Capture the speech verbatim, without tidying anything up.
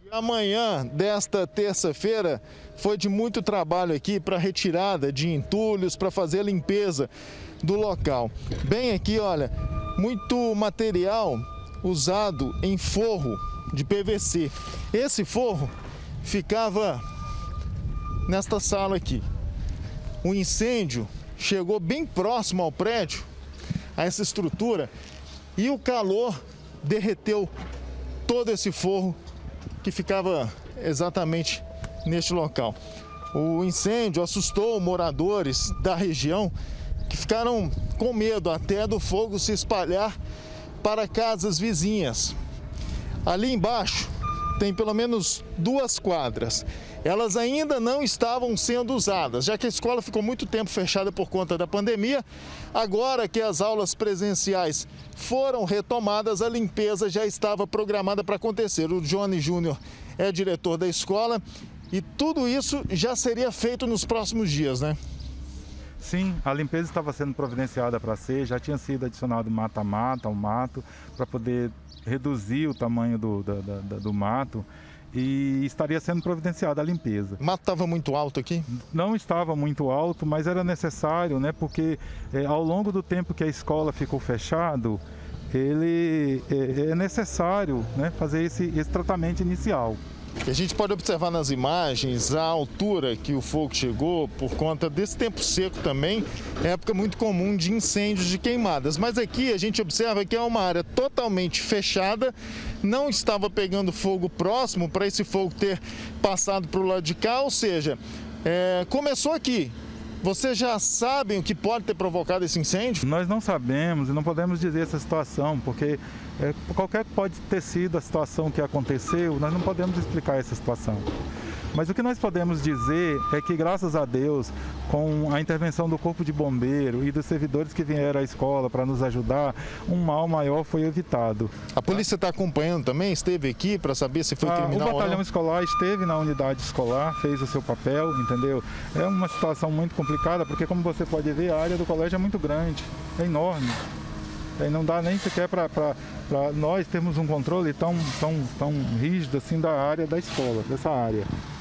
Amanhã desta terça-feira foi de muito trabalho aqui para retirada de entulhos, para fazer a limpeza do local. Bem aqui, olha, muito material usado em forro de P V C. Esse forro ficava nesta sala aqui. O incêndio chegou bem próximo ao prédio, a essa estrutura, e o calor derreteu todo esse forro que ficava exatamente neste local. O incêndio assustou moradores da região que ficaram com medo até do fogo se espalhar para casas vizinhas. Ali embaixo tem pelo menos duas quadras. Elas ainda não estavam sendo usadas, já que a escola ficou muito tempo fechada por conta da pandemia. Agora que as aulas presenciais foram retomadas, a limpeza já estava programada para acontecer. O Johnny Júnior é diretor da escola e tudo isso já seria feito nos próximos dias, né? Sim, a limpeza estava sendo providenciada para ser, já tinha sido adicionado mata-mata, um mato, para poder reduzir o tamanho do, da, da, do mato. E estaria sendo providenciada a limpeza. O mato estava muito alto aqui? Não estava muito alto, mas era necessário, né? Porque é, ao longo do tempo que a escola ficou fechado, ele é, é necessário, né, fazer esse, esse tratamento inicial. A gente pode observar nas imagens a altura que o fogo chegou por conta desse tempo seco também, é época muito comum de incêndios, de queimadas. Mas aqui a gente observa que é uma área totalmente fechada, não estava pegando fogo próximo para esse fogo ter passado para o lado de cá, ou seja, é, começou aqui. Vocês já sabem o que pode ter provocado esse incêndio? Nós não sabemos e não podemos dizer essa situação, porque é, qualquer pode ter sido a situação que aconteceu, nós não podemos explicar essa situação. Mas o que nós podemos dizer é que, graças a Deus, com a intervenção do Corpo de Bombeiro e dos servidores que vieram à escola para nos ajudar, um mal maior foi evitado. A polícia está acompanhando também? Esteve aqui para saber se foi ah, criminal ou não? O batalhão escolar esteve na unidade escolar, fez o seu papel, entendeu? É uma situação muito complicada, porque, como você pode ver, a área do colégio é muito grande, é enorme. E não dá nem sequer para nós termos um controle tão, tão, tão rígido assim da área da escola, dessa área.